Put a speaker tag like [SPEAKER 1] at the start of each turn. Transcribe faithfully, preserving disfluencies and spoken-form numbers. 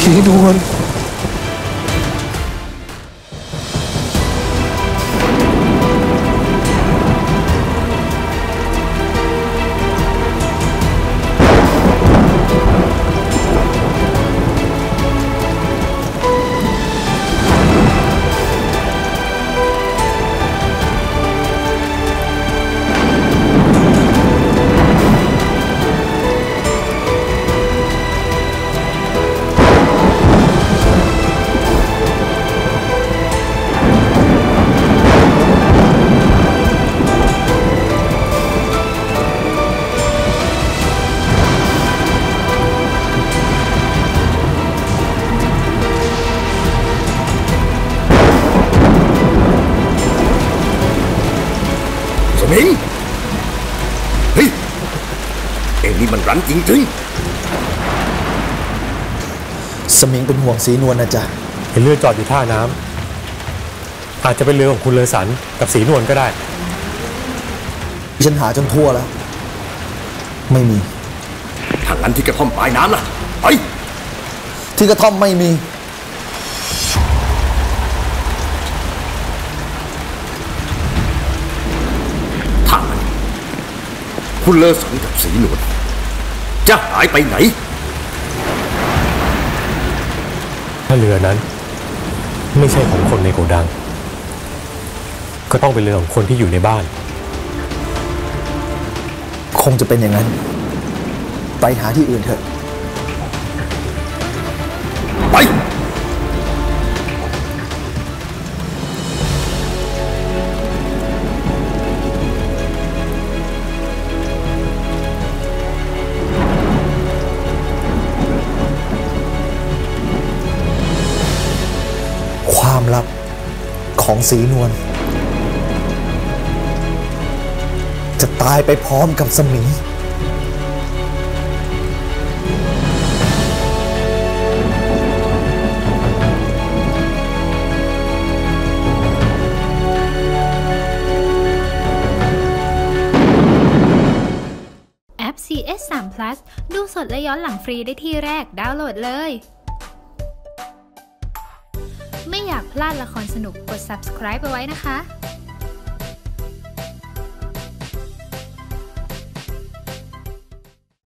[SPEAKER 1] สีนวล
[SPEAKER 2] สมิงเฮ้ยเอ็งนี่มันรั้นจริง
[SPEAKER 1] ๆสมิงเป็นห่วงสีนวลนะจ๊ะ
[SPEAKER 3] เห็นเรือจอดอยู่ท่าน้ำอาจจะเป็นเรือของคุณเลอสันกับสีนวลก็ได้
[SPEAKER 1] ฉันหาจนทั่วแล้วไม่มี
[SPEAKER 2] ถ้างั้นที่กระท่อมปลายน้ำล่ะไป
[SPEAKER 1] ที่กระท่อมไม่มี
[SPEAKER 2] คุณเลอสันกับสีนวลจะหายไปไหน
[SPEAKER 3] ถ้าเรือนั้นไม่ใช่ของคนในโกดังก็ต้องเป็นเรือของคนที่อยู่ในบ้าน
[SPEAKER 1] คงจะเป็นอย่างนั้นไปหาที่อื่นเถอะ
[SPEAKER 2] ไป
[SPEAKER 1] ความลับของสีนวลจะตายไปพร้อมกับสมิง
[SPEAKER 4] แอป ซี เอส สาม พลัส ดูสดและย้อนหลังฟรีได้ที่แรกดาวน์โหลดเลยไม่อยากพลาดละครสนุกกด ซับสไครบ์ ไปไว้นะคะ